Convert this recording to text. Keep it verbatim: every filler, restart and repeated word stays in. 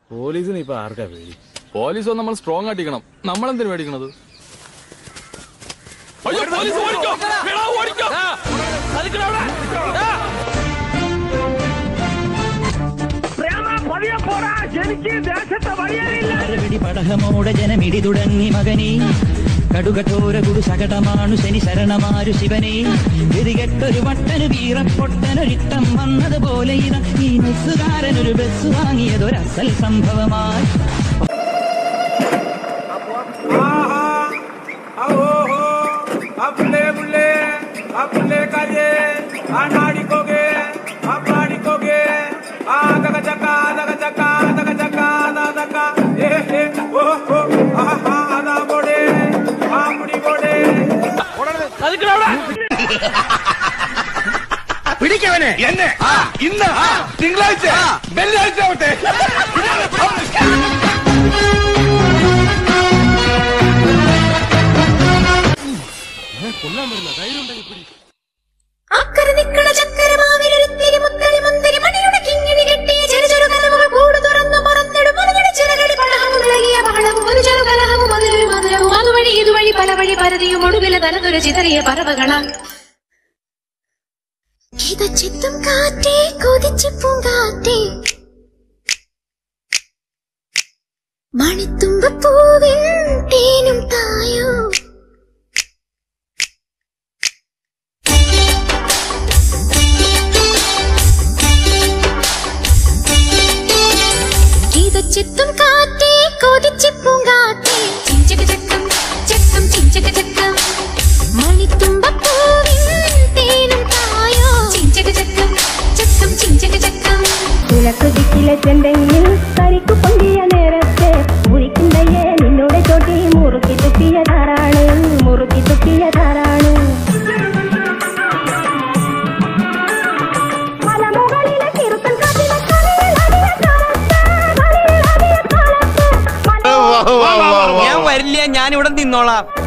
പോലീസിന് ഇപ്പൊ ആർക്കാ പേടി? പോലീസ് നമ്മൾ സ്ട്രോങ് ആയിട്ടിക്കണം. നമ്മളെന്തിനു പേടിക്കണത്? പടഹമോടെ ജനമിടി തുടങ്ങി മകനീ കടുകഠോര കുടു സകടമാണു ശനി ശരണമാരു ശിവനെ ഗതികെട്ടൊരു വട്ടന് വീറപ്പൊട്ടനൊരിട്ടം വന്നതുപോലെ ഇത ഈ ബസ്സുകാരനൊരു ബസ് വാങ്ങിയതൊരസൽ സംഭവമായി. പിടിക്കവനെ എന്നെ ഇന്ന് തിങ്കളാഴ്ച വെള്ളിയാഴ്ച ആവട്ടെ. കൊല്ലാൻ പറ്റില്ല. ധൈര്യം ഉണ്ടെങ്കിൽ പിടി. പല വഴി പരതിയും ഒടുവില തനതൊരു ചിതറിയ പറവകളാ ചിത്തും കാറ്റേ കൊതിച്ചു പൂങ്കാറ്റേ മണിത്തുമ്പൂവിൻ തേനും തായോ ചിത്തും കാറ്റേ കൊതിച്ചു പൂങ്കാറ്റേ ചിഞ്ചക ചക്കം ചക്കം ചിഞ്ചക ചക്കം മണിത്തുമ്പൂവിൻ തേനും തായോ ചിഞ്ചക ചക്കം ചക്കം ചിഞ്ചക ചക്കം കുലക്കുതിക്കിലെ ചെണ്ടെങ്കിൽ കരിക്കു പൊന്തിയ നേരത്തെ ഉരിക്കുന്നയ്യേ നിന്നോടെ ചോട്ടി മുറുക്കി തുപ്പിയതാരാണ് മുറുക്കി തുപ്പിയതാരാണ് ഞാൻ വരില്ല, ഞാൻ ഇവിടെ നിന്നോളാം.